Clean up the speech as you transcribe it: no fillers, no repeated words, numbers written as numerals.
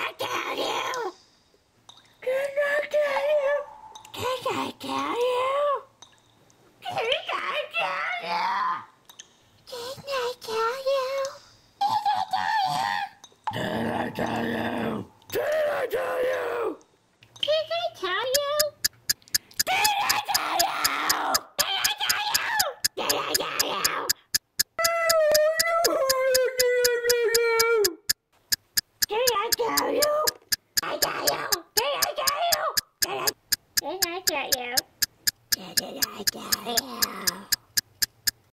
I tell you? Did I tell you? Did I tell you? Did I tell you? Did I tell you? Did I tell you? Did I tell you?